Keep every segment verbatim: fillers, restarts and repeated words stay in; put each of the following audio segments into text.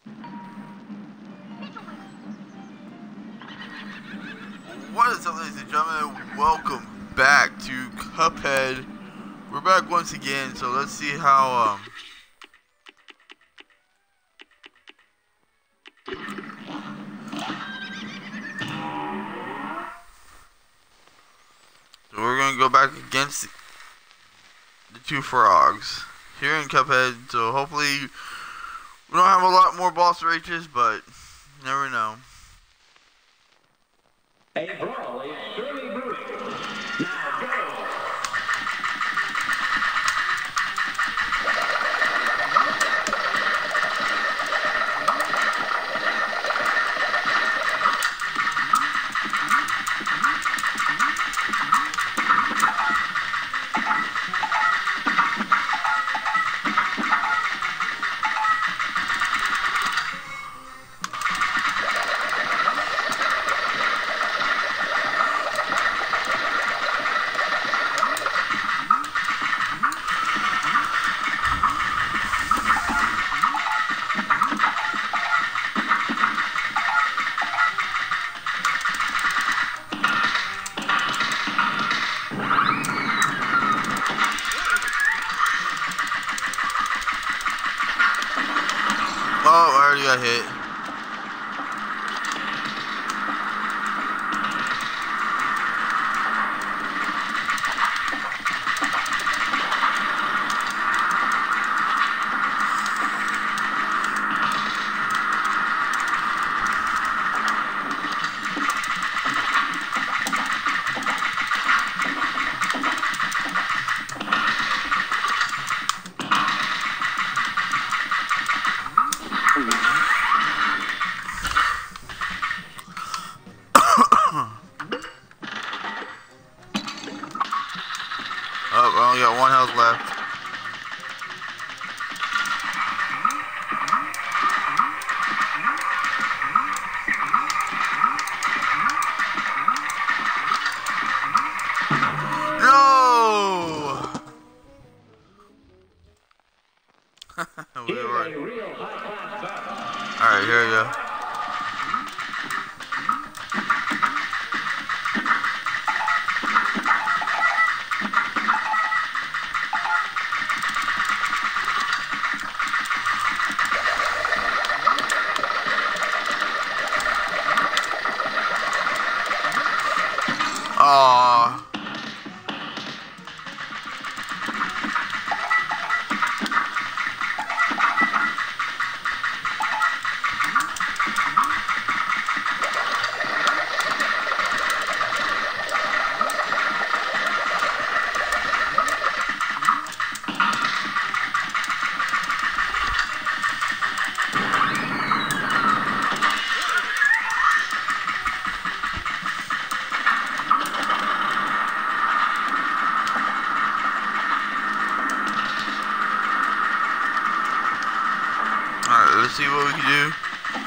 What is up, ladies and gentlemen? Welcome back to Cuphead. We're back once again, so let's see how, um... So we're gonna go back against the two frogs here in Cuphead, so hopefully we don't have a lot more boss rages, but you never know. A brawl is surely brewing. Now go! Oh, I already got hit. Oh, I only got one health left. No! we were... Alright, here we go. Aww. Alright, let's see what we can do.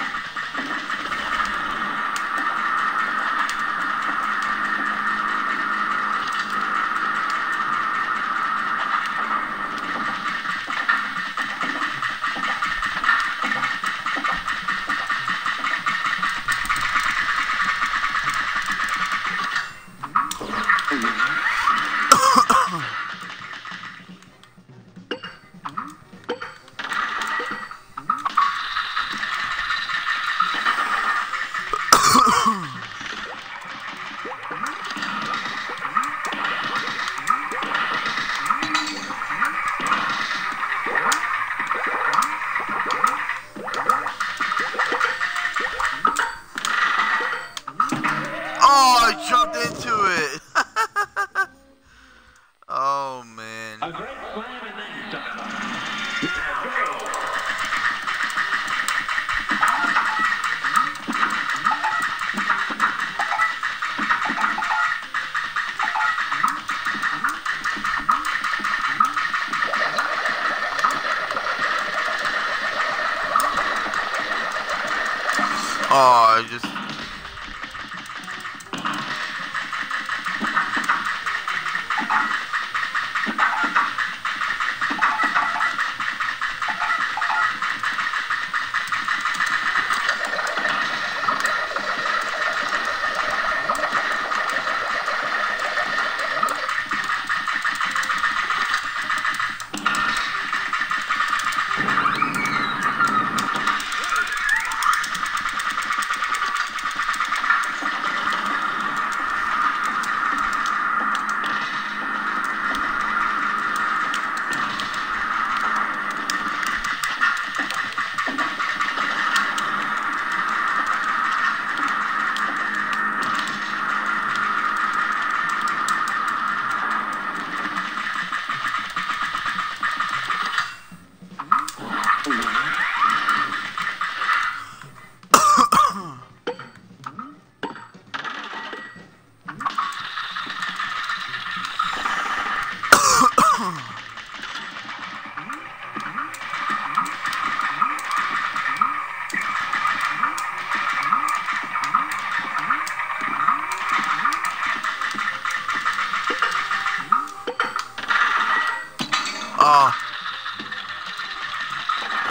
Oh, I jumped into it. Oh, man. A great slam in that time. Now go! Oh, I just...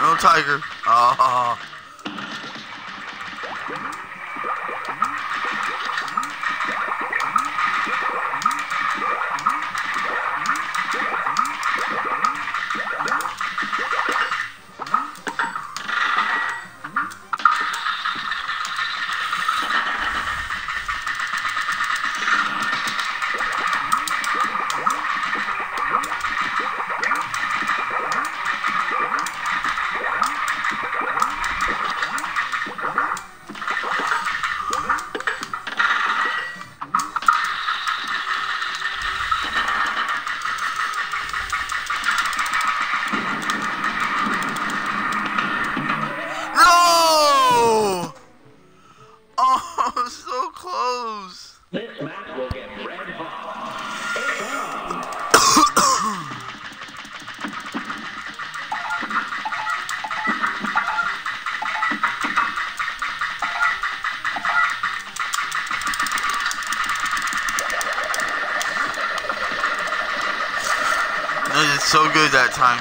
No tiger. Oh. So close. This match will get red hot. It's on. They did so good that time.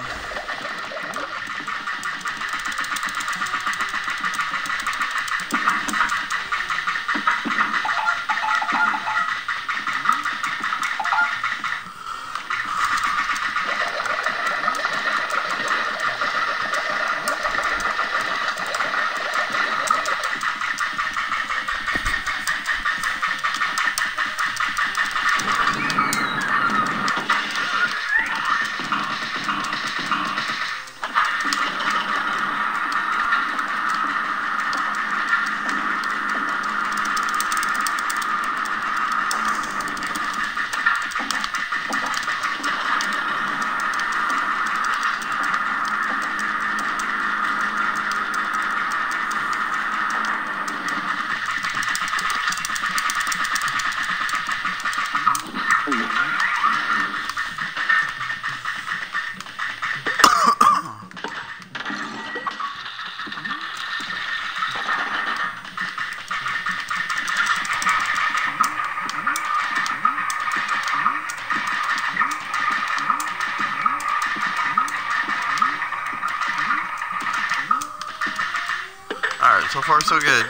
Alright, so far so good.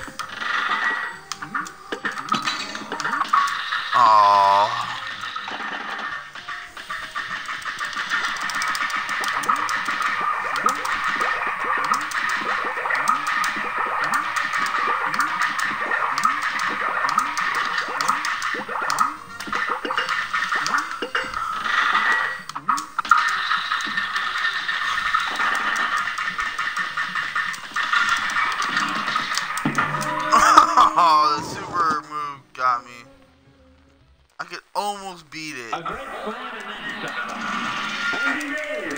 Aww. Oh, the super move got me. I could almost beat it. A great slam and then stop. And he is.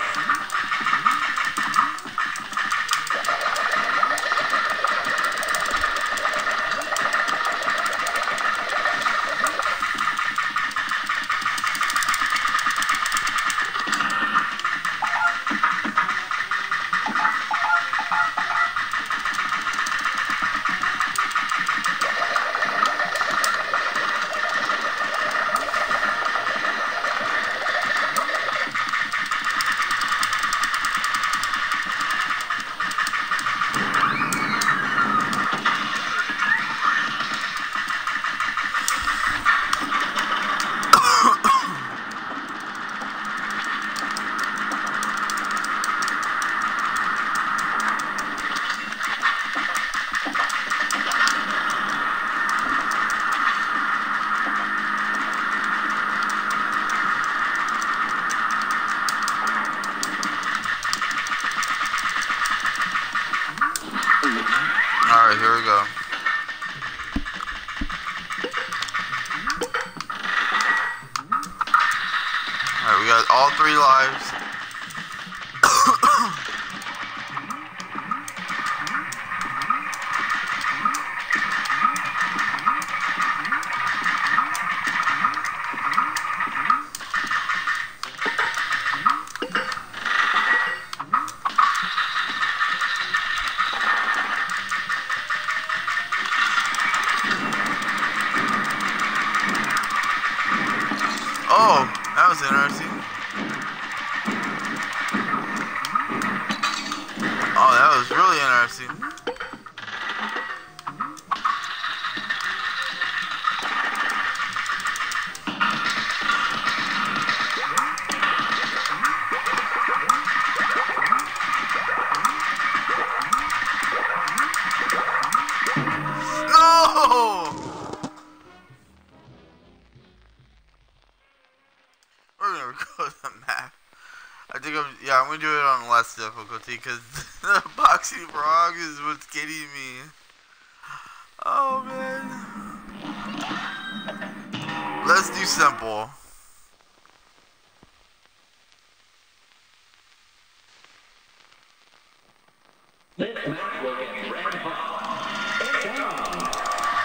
Alright, here we go. Alright, we got all three lives. Oh, that was interesting. was really interesting. I think I'm, yeah, I'm gonna do it on less difficulty because the boxing frog is what's getting me. Oh man. Let's do simple. This match will get red hot. It's on.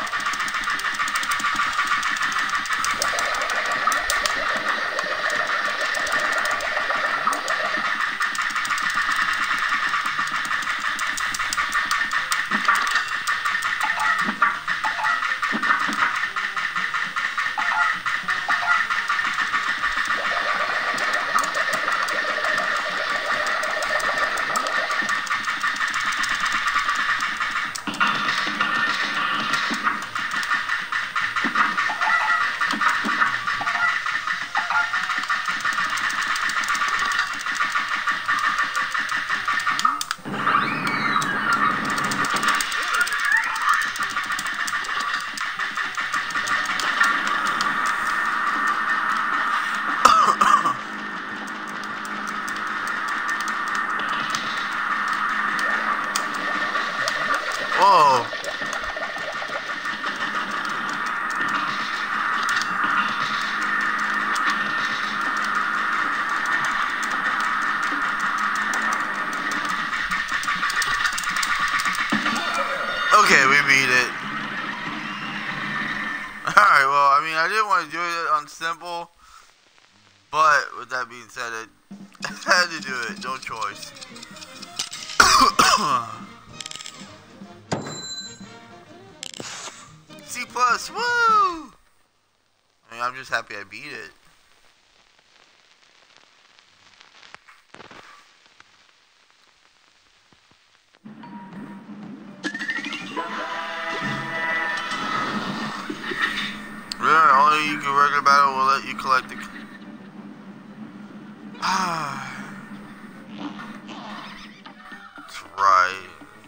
Whoa. Okay, we beat it. Alright, well, I mean, I didn't want to do it on simple, but with that being said, I had to do it. No choice. C plus, woo! I mean, I'm just happy I beat it. Remember, only you can regular battle will let you collect the. Ah, that's right.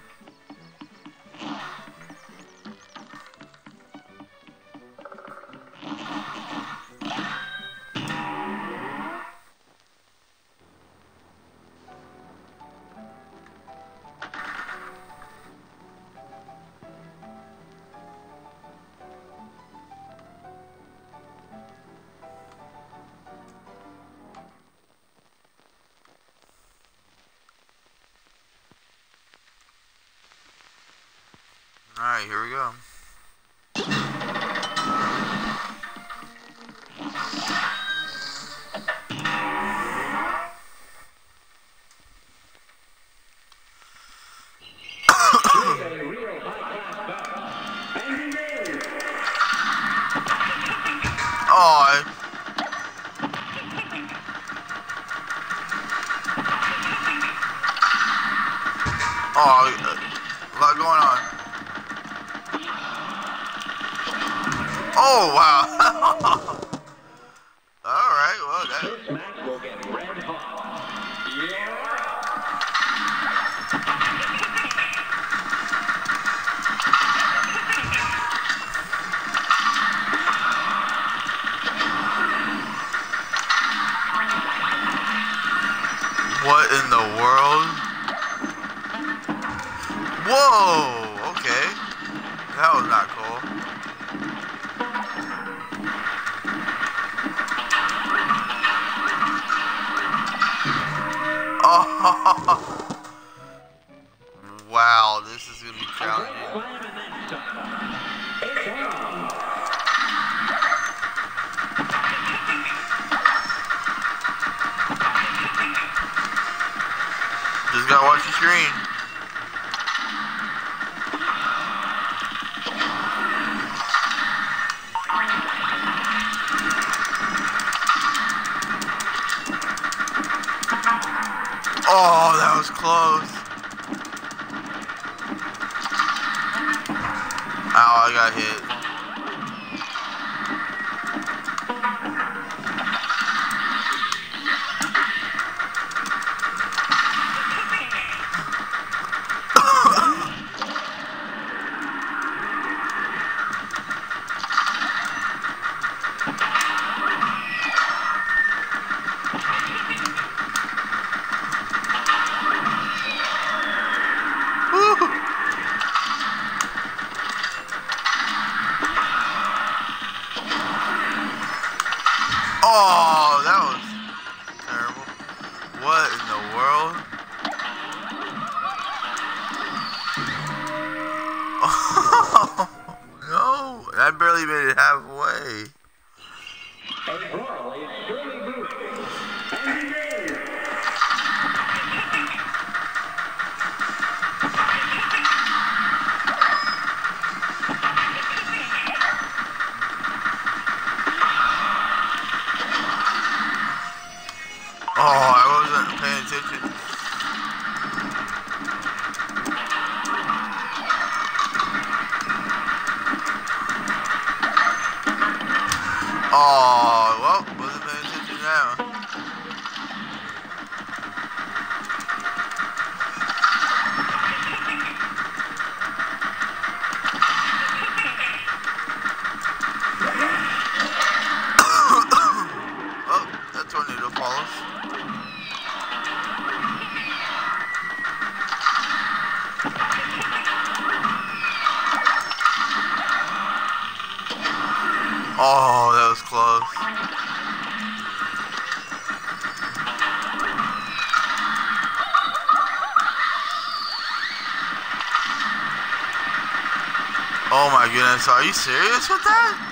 Alright, here we go. Oh, I... Oh, a lot going on. Oh, wow. Alright, well, that... This match will get red hot. Yeah. What in the world? Whoa, okay. That was not cool. Oh, wow, this is gonna be challenging. Just gotta watch the screen. Oh, that was close. Ow, I got hit. Oh, that was terrible. What in the world? Oh, no. I barely made it halfway. A brawl is surely brewing. And begin. Oh, I wasn't paying attention. Oh, well, wasn't paying attention now. Oh, that tornado follows. Oh, that was close. Oh my goodness, are you serious with that?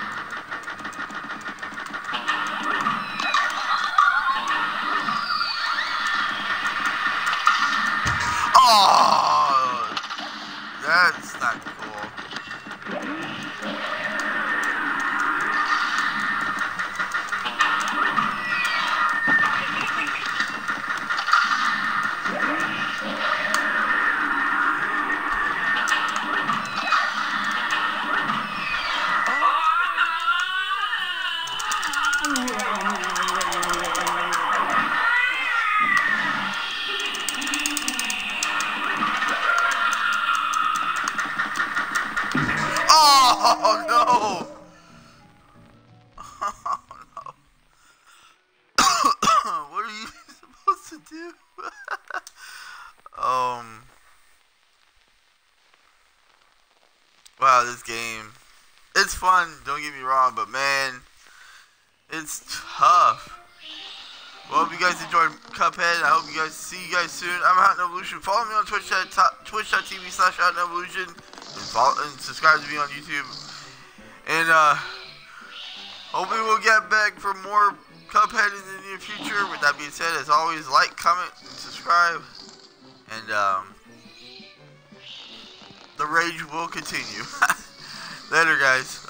Oh, that's not cool. Oh no! Oh no! What are you supposed to do? um. Wow, this game. It's fun, don't get me wrong, but man, it's tough. Well, hope you guys enjoyed Cuphead. I hope you guys see you guys soon. I'm HOWTONEVOLUTION. Follow me on Twitch at twitch.tv slash HOWTONEVOLUTION. And follow and subscribe to me on YouTube. And uh hopefully we'll get back for more Cuphead in the near future. With that being said, as always, like, comment, and subscribe. And um the rage will continue. Later, guys.